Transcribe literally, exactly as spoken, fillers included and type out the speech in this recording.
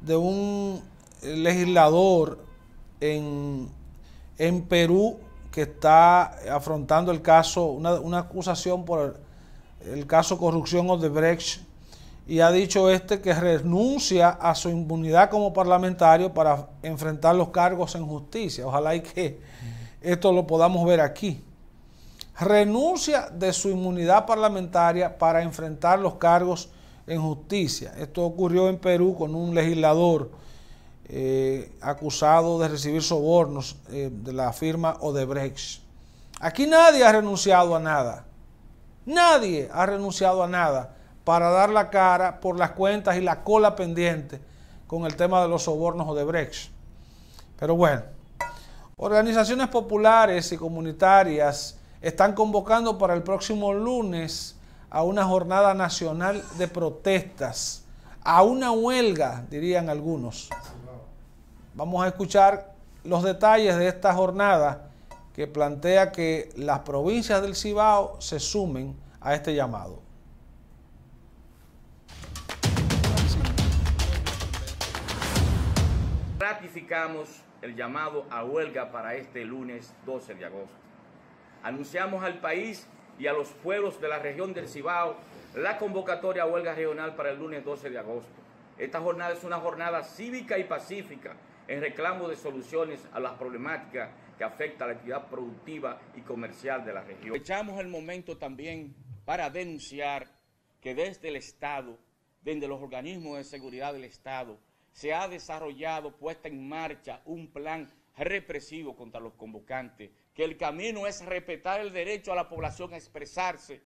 de un legislador en, en Perú que está afrontando el caso, una, una acusación por el, el caso corrupción Odebrecht, y ha dicho este que renuncia a su inmunidad como parlamentario para enfrentar los cargos en justicia. Ojalá y que esto lo podamos ver aquí. Renuncia de su inmunidad parlamentaria para enfrentar los cargos en justicia. Esto ocurrió en Perú con un legislador eh, acusado de recibir sobornos eh, de la firma Odebrecht. Aquí nadie ha renunciado a nada. Nadie ha renunciado a nada para dar la cara por las cuentas y la cola pendiente con el tema de los sobornos Odebrecht. Pero bueno, organizaciones populares y comunitarias están convocando para el próximo lunes a una jornada nacional de protestas, a una huelga, dirían algunos. Vamos a escuchar los detalles de esta jornada que plantea que las provincias del Cibao se sumen a este llamado. Ratificamos el llamado a huelga para este lunes doce de agosto. Anunciamos al país y a los pueblos de la región del Cibao la convocatoria a huelga regional para el lunes doce de agosto. Esta jornada es una jornada cívica y pacífica en reclamo de soluciones a las problemáticas que afectan a la actividad productiva y comercial de la región. Aprovechamos el momento también para denunciar que desde el Estado, desde los organismos de seguridad del Estado, se ha desarrollado, puesta en marcha un plan represivo contra los convocantes, que el camino es respetar el derecho a la población a expresarse